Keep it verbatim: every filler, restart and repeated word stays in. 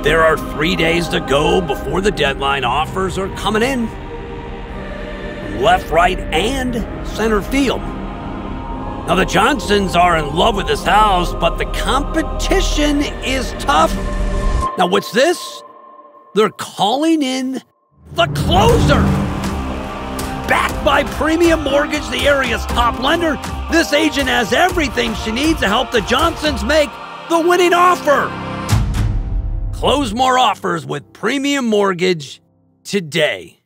There are three days to go before the deadline. Offers are coming in. Left, right, and center field. Now, the Johnsons are in love with this house, but the competition is tough. Now, what's this? They're calling in the closer. Backed by Premium Mortgage, the area's top lender, this agent has everything she needs to help the Johnsons make the winning offer. Close more offers with Premium Mortgage today.